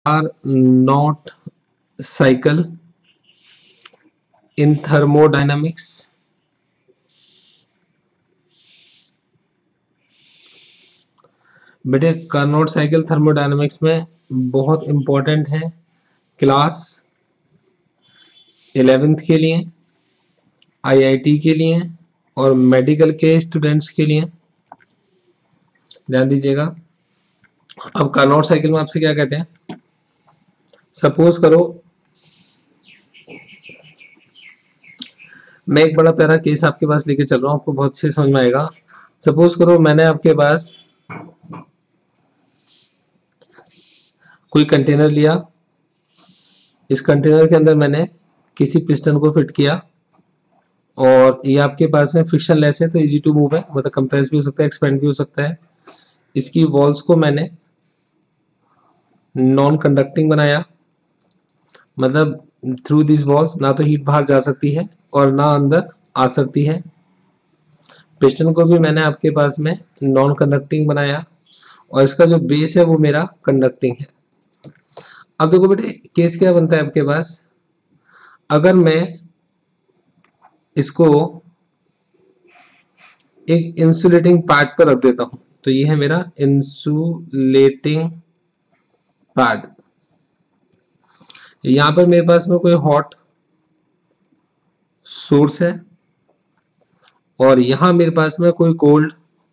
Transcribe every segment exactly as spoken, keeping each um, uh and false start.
Carnot cycle in thermodynamics. बेटे Carnot cycle thermodynamics में बहुत इंपॉर्टेंट है, क्लास इलेवेंथ के लिए, आईआईटी के लिए और मेडिकल के स्टूडेंट्स के लिए। ध्यान दीजिएगा। अब कार्नोट साइकिल में आपसे क्या कहते हैं, सपोज करो मैं एक बड़ा प्यारा केस आपके पास लेके चल रहा हूं, आपको बहुत अच्छे समझ में आएगा। सपोज करो मैंने आपके पास कोई कंटेनर लिया, इस कंटेनर के अंदर मैंने किसी पिस्टन को फिट किया और ये आपके पास में फ्रिक्शन लेस है तो इजी टू मूव है, मतलब कंप्रेस भी हो सकता है, एक्सपेंड भी हो सकता है। इसकी वॉल्स को मैंने नॉन कंडक्टिंग बनाया, मतलब थ्रू दिस वॉल्स ना तो हीट बाहर जा सकती है और ना अंदर आ सकती है। पिस्टन को भी मैंने आपके पास में नॉन कंडक्टिंग बनाया और इसका जो बेस है वो मेरा कंडक्टिंग है। अब देखो बेटे केस क्या बनता है आपके पास, अगर मैं इसको एक इंसुलेटिंग पैड पर रख देता हूं तो ये है मेरा इंसुलेटिंग पैड। यहां पर मेरे पास में कोई हॉट सोर्स है और यहां मेरे पास में कोई कोल्ड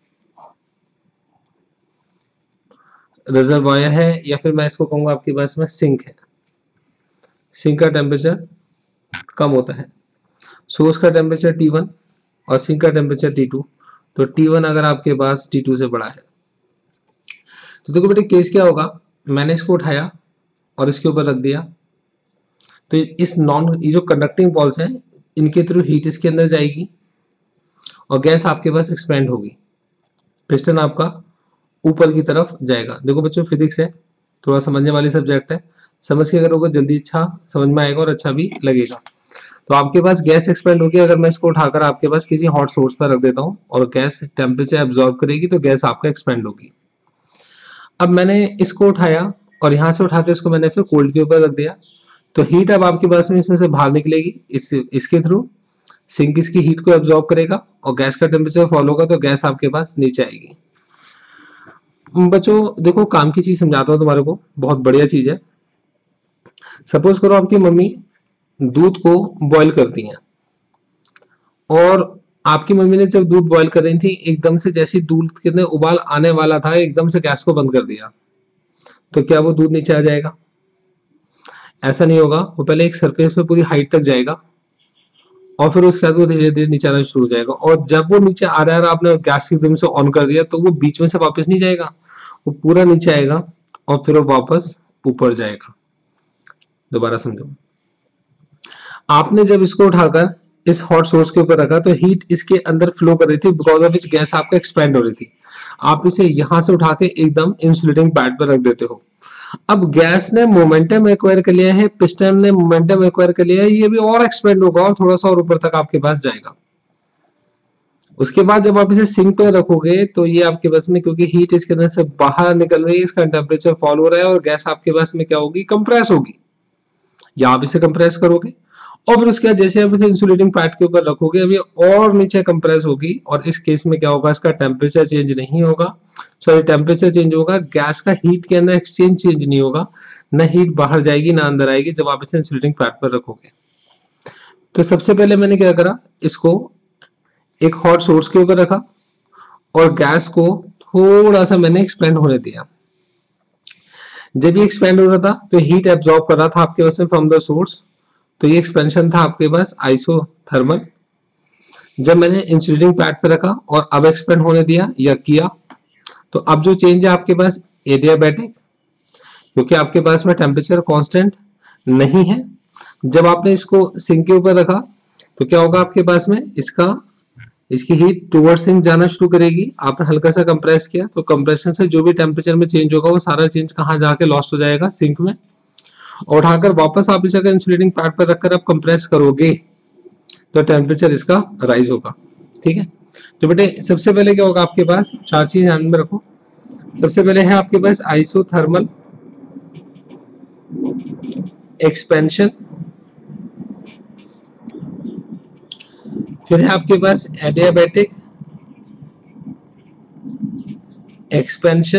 रिजर्वायर है, या फिर मैं इसको कहूंगा आपके पास में सिंक है। सिंक का टेम्परेचर कम होता है, सोर्स का टेम्परेचर टी वन और सिंक का टेम्परेचर टी टू। तो टी वन अगर आपके पास टी टू से बड़ा है तो देखो बेटे केस क्या होगा, मैंने इसको उठाया और इसके ऊपर रख दिया तो इस नॉन ये जो कंडक्टिंग वॉल्स हैं इनके थ्रू हीट इसके अंदर जाएगी और गैस आपके पास एक्सपेंड होगी, पिस्टन आपका ऊपर की तरफ जाएगा। देखो बच्चों फिजिक्स है, थोड़ा समझने वाली सब्जेक्ट है, समझ के करोगे जल्दी अच्छा समझ में आएगा और अच्छा भी लगेगा। तो आपके पास गैस एक्सपेंड होगी, अगर मैं इसको उठाकर आपके पास किसी हॉट सोर्स पर रख देता हूँ और गैस टेम्परेचर एब्जॉर्ब करेगी तो गैस आपका एक्सपेंड होगी। अब मैंने इसको उठाया और यहाँ से उठा के इसको मैंने फिर कोल्ड के ऊपर रख दिया तो हीट अब आपके पास में इसमें से बाहर निकलेगी, इस इसके थ्रू सिंक इसकी हीट को एब्जॉर्ब करेगा और गैस का टेम्परेचर फॉलो होगा तो गैस आपके पास नीचे आएगी। बच्चों देखो काम की चीज समझाता हूँ तुम्हारे को, बहुत बढ़िया चीज है। सपोज करो आपकी मम्मी दूध को बॉईल करती हैं और आपकी मम्मी ने जब दूध बॉईल कर रही थी एकदम से जैसे दूध के अंदर उबाल आने वाला था एकदम से गैस को बंद कर दिया तो क्या वो दूध नीचे आ जाएगा? ऐसा नहीं होगा, वो पहले एक सरफेस पे पूरी हाइट तक जाएगा और फिर उसके बाद वो धीरे धीरे नीचे आना शुरू हो जाएगा और जब वो नीचे आ रहा है आपने गैस एकदम से ऑन कर दिया तो वो बीच में से वापस नहीं जाएगा, वो पूरा नीचे आएगा और फिर वो वापस ऊपर जाएगा। दोबारा समझो, आपने जब इसको उठाकर इस हॉट सोर्स के ऊपर रखा तो हीट इसके अंदर फ्लो कर रही थी, बिकॉज ऑफ विच गैस आपका एक्सपेंड हो रही थी। आप इसे यहां से उठा के एकदम इंसुलेटिंग पैड पर रख देते हो। अब गैस ने मोमेंटम एक्वायर कर लिया है, पिस्टन ने मोमेंटम एक्वायर कर लिया है, ये भी और एक्सपेंड होगा और थोड़ा सा और ऊपर तक आपके पास जाएगा। उसके बाद जब आप इसे सिंक पे रखोगे तो ये आपके पास में, क्योंकि हीट इसके अंदर से बाहर निकल रही है, इसका टेम्परेचर फॉल हो रहा है और गैस आपके पास में क्या होगी, कंप्रेस होगी। या आप इसे कंप्रेस करोगे और फिर उसके बाद जैसे आप इसे इंसुलेटिंग पैड के ऊपर रखोगे अभी और नीचे कंप्रेस होगी और इस केस में क्या होगा, इसका टेम्परेचर चेंज नहीं होगा, सॉरी टेम्परेचर चेंज होगा, गैस का हीट के अंदर एक्सचेंज चेंज नहीं होगा, न हीट बाहर जाएगी ना अंदर आएगी जब आप इसे इंसुलेटिंग पैड पर रखोगे। तो सबसे पहले मैंने क्या करा, इसको एक हॉट सोर्स के ऊपर रखा और गैस को थोड़ा सा मैंने एक्सपेंड होने दिया। जब ये एक्सपेंड हो रहा था तो हीट एब्जॉर्ब कर रहा था आपके पास में फ्रॉम द सोर्स, तो ये एक्सपेंशन था आपके पास आइसोथर्मल। जब मैंने इंसुलेटिंग पैड पे रखा और अब एक्सपेंड होने दिया या किया तो अब जो चेंज है आपके पास एडियाबैटिक, क्योंकि आपके पास में टेम्परेचर कांस्टेंट नहीं है। जब आपने इसको सिंक के ऊपर रखा तो क्या होगा आपके पास में, इसका इसकी हीट टुवर्ड्स सिंक जाना शुरू करेगी। आपने हल्का सा कंप्रेस किया तो कंप्रेशन से जो भी टेम्परेचर में चेंज होगा वो सारा चेंज कहाँ जाके लॉस्ट हो जाएगा, सिंक में। और उठाकर वापस आप इसे अगर इंसुलेटिंग पैड पर रखकर आप कंप्रेस करोगे तो टेम्परेचर इसका राइज होगा। ठीक है, तो बेटे सबसे पहले क्या होगा आपके पास, चार चीज ध्यान में रखो। सबसे पहले है आपके पास आइसोथर्मल, एक्सपेंशन, फिर है आपके पास एडियाबैटिक एक्सपेंशन,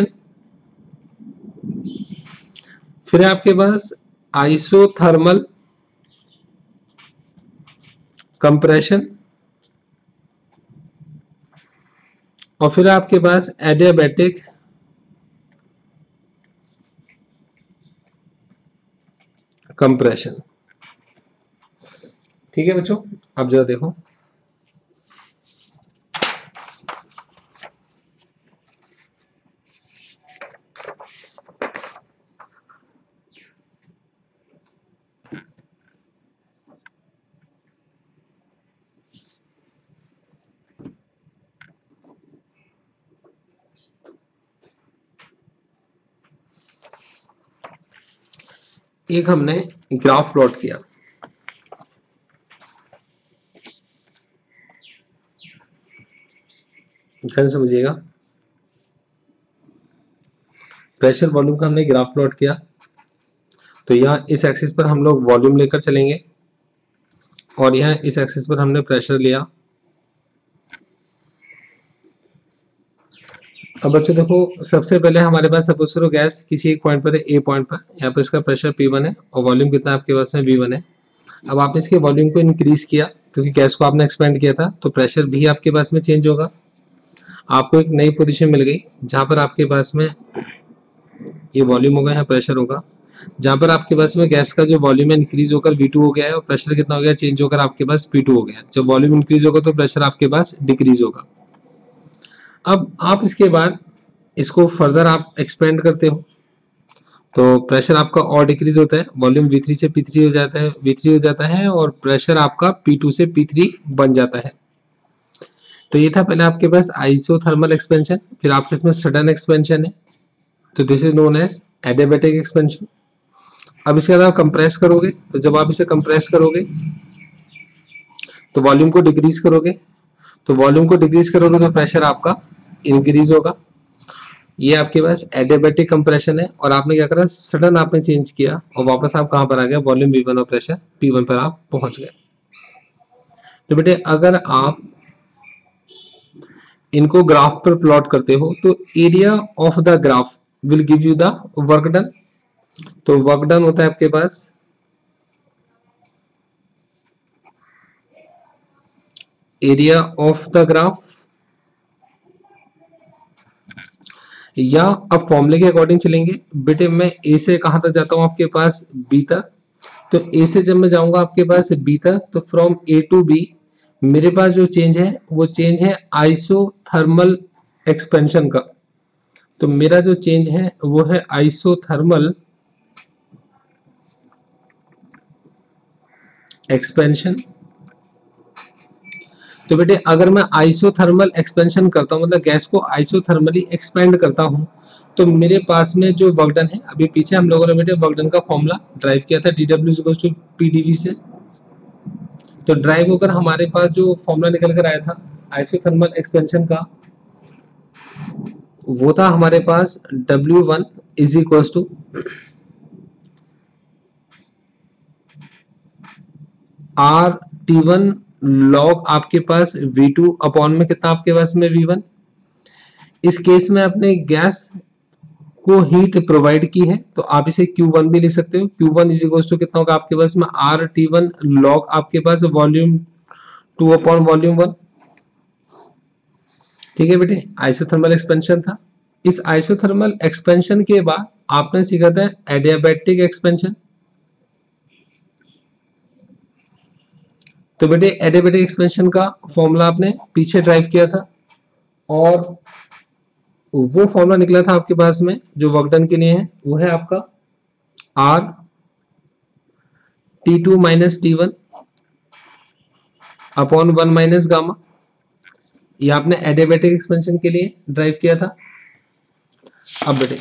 फिर है आपके पास आइसोथर्मल कंप्रेशन, और फिर आपके पास एडियाबैटिक कंप्रेशन। ठीक है बच्चों, अब जरा देखो, एक हमने ग्राफ प्लॉट किया, ध्यान समझिएगा, प्रेशर वॉल्यूम का हमने ग्राफ प्लॉट किया। तो यहाँ इस एक्सिस पर हम लोग वॉल्यूम लेकर चलेंगे और यहाँ इस एक्सिस पर हमने प्रेशर लिया। अब बच्चों देखो, सबसे पहले हमारे पास सपोज करो गैस किसी एक पॉइंट पर है, ए पॉइंट पर, यहाँ पर इसका प्रेशर पी वन है और वॉल्यूम कितना आपके पास में वी वन है। अब आपने इसके वॉल्यूम को इंक्रीज किया क्योंकि गैस को आपने एक्सपेंड किया था, तो प्रेशर भी आपके पास में चेंज होगा। आपको एक नई पोजीशन मिल गई जहां पर आपके पास में ये वॉल्यूम होगा, यहाँ प्रेशर होगा, जहां पर आपके पास में गैस का जो वॉल्यूम है इंक्रीज होकर वी टू हो गया है और प्रेशर कितना हो गया, चेंज होकर आपके पास पी टू हो गया। जब वॉल्यूम इंक्रीज होगा तो प्रेशर आपके पास डिक्रीज होगा। अब आप इसके बाद इसको फर्दर आप एक्सपेंड करते हो तो प्रेशर आपका और डिक्रीज होता है, वॉल्यूम वी थ्री से पी थ्री हो जाता है, वी थ्री हो जाता है और प्रेशर आपका पी टू से पी थ्री बन जाता है। तो ये था पहले आपके पास आइसोथर्मल एक्सपेंशन, फिर आपके इसमें सडन एक्सपेंशन है, तो this is known as adiabatic expansion. अब इसके बाद आप कंप्रेस करोगे, तो जब आप इसे कंप्रेस करोगे तो वॉल्यूम को डिक्रीज करोगे, तो वॉल्यूम को डिक्रीज करोगे तो प्रेशर आपका इंक्रीज होगा। ये आपके पास एडियाबैटिक कंप्रेशन है और आपने क्या करा, सडन आपने चेंज किया और वापस आप कहां पर आ गए, वॉल्यूम वी वन और प्रेशर पी वन पर आप पहुंच गए। तो बेटे अगर आप इनको ग्राफ पर प्लॉट करते हो तो area of the graph will give you the work done. तो वर्क डन होता है आपके पास एरिया ऑफ द ग्राफ, या अब फॉर्मूले के अकॉर्डिंग चलेंगे। बेटे मैं ए से कहां तक जाता हूं, आपके पास बी तक, तो ए से जब मैं जाऊंगा आपके पास बी तक, तो फ्रॉम ए टू बी मेरे पास जो चेंज है वो चेंज है आइसोथर्मल एक्सपेंशन का। तो मेरा जो चेंज है वो है आइसोथर्मल एक्सपेंशन। तो बेटे अगर मैं आइसोथर्मल एक्सपेंशन करता हूं, मतलब गैस को आइसोथर्मली एक्सपेंड करता हूं, तो मेरे पास में जो वर्क डन है, अभी पीछे हम लोगों ने बेटे वर्क डन का फॉर्मूला ड्राइव किया था, W equals to P D V से। तो ड्राइव होकर हमारे पास जो फॉर्मूला निकल कर आया था आइसोथर्मल एक्सपेंशन का, वो था हमारे पास W one is equals to R T one log आपके पास वी टू अपॉन में कितना आपके पास में वी वन। इस केस में आपने गैस को हीट प्रोवाइड की है तो आप इसे क्यू वन भी लिख सकते हो। Q one is equals to कितना होगा आपके पास में आर टी वन लॉग आपके पास volume two upon volume one. ठीक है बेटे, आइसोथर्मल एक्सपेंशन था। इस आइसोथर्मल एक्सपेंशन के बाद आपने सीखा था एडियाबैटिक एक्सपेंशन। तो बेटे एडियाबैटिक एक्सपेंशन का फॉर्मूला आपने पीछे ड्राइव किया था और वो फॉर्मूला निकला था आपके पास में जो वर्क डन के लिए है, वो है आपका R T two minus T one upon one minus gamma. ये आपने एडियाबैटिक एक्सपेंशन के लिए ड्राइव किया था। अब बेटे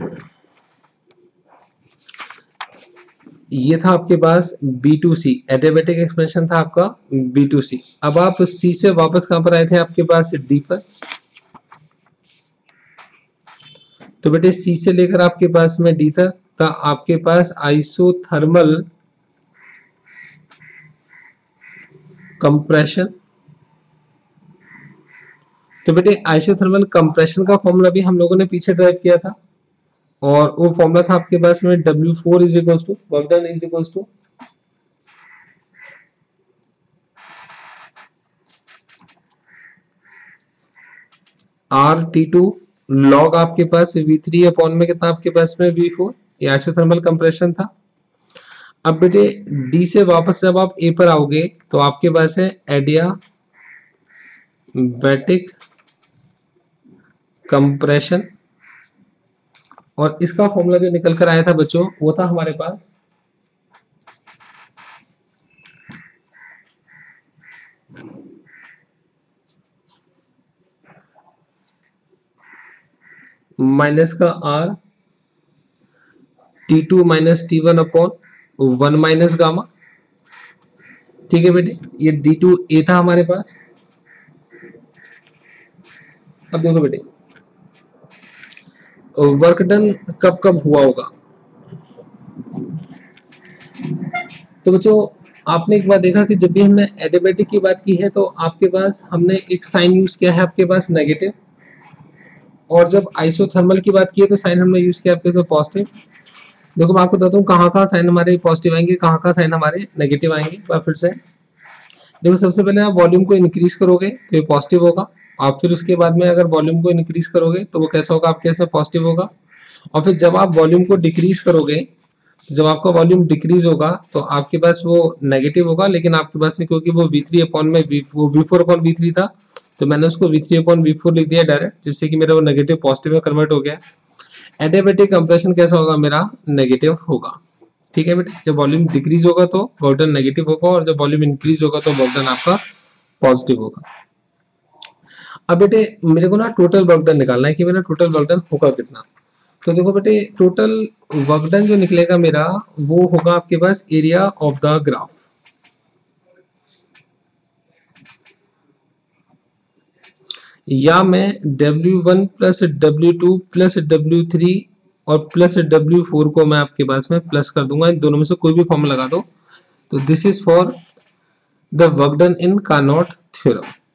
ये था आपके पास B two C, adiabatic expansion था आपका बी टू सी। अब आप सी से वापस कहां पर आए थे, आपके पास डी पर। तो बेटे सी से लेकर आपके पास में डी तक था आपके पास आइसोथर्मल कंप्रेशन। तो बेटे आइसोथर्मल कंप्रेशन का फॉर्मूला भी हम लोगों ने पीछे ड्राइव किया था, और वो फॉर्मूला था आपके पास में W four is equal to work done is equal to R T two log आपके पास वी थ्री अपॉन में कितना आपके पास में वी फोर, ये आइसोथर्मल कंप्रेशन था। अब बेटे डी से वापस जब आप ए पर आओगे तो आपके पास है एडियाबैटिक कंप्रेशन, और इसका फॉर्मूला जो निकल कर आया था बच्चों वो था हमारे पास माइनस का R T two minus T one upon one minus gamma. ठीक है बेटे, ये डी टू ए था हमारे पास। अब देखो बेटे वर्क डन कब कब हुआ होगा, तो बच्चों आपने एक बार देखा कि जब भी हमने एडियाबैटिक की बात की है तो आपके पास हमने एक साइन यूज किया है आपके पास नेगेटिव, और जब आइसोथर्मल की बात की है तो साइन हमने यूज किया आपके पास पॉजिटिव। देखो मैं आपको बताता हूँ कहाँ कहाँ साइन हमारे पॉजिटिव आएंगे, कहाँ कहाँ साइन हमारे नेगेटिव आएंगे। बार फिर से देखो, सबसे पहले आप वॉल्यूम को इंक्रीज करोगे तो ये पॉजिटिव होगा, आप फिर उसके बाद में अगर वॉल्यूम को इंक्रीज करोगे तो वो कैसा होगा आपके ऐसे पॉजिटिव होगा, और फिर जब आप वॉल्यूम को डिक्रीज करोगे, जब आपका वॉल्यूम डिक्रीज होगा तो आपके पास वो नेगेटिव होगा, लेकिन आपके पास में क्योंकि वो वी थ्री अपॉन में V four upon V three था तो मैंने उसको V three upon V four लिख दिया डायरेक्ट, जिससे कि मेरा वो नेगेटिव पॉजिटिव में कन्वर्ट हो गया। एडियाबैटिक कंप्रेशन कैसा होगा, मेरा नेगेटिव होगा। ठीक है बेटे, जब वॉल्यूम डिक्रीज होगा तो वर्क डन नेगेटिव होगा, और जब वॉल्यूम इंक्रीज होगा तो वर्क डन आपका पॉजिटिव होगा। अब बेटे मेरे को ना टोटल वर्क डन निकालना है कि मेरा टोटल वर्क डन होगा कितना। तो देखो बेटे टोटल वर्क डन जो निकलेगा मेरा वो होगा आपके पास एरिया ऑफ द ग्राफ। या मैं W one plus W two plus W three और प्लस डब्ल्यू फोर को मैं आपके पास में प्लस कर दूंगा, इन दोनों में से कोई भी फॉर्म लगा दो। तो this is for the work done in Carnot theorem.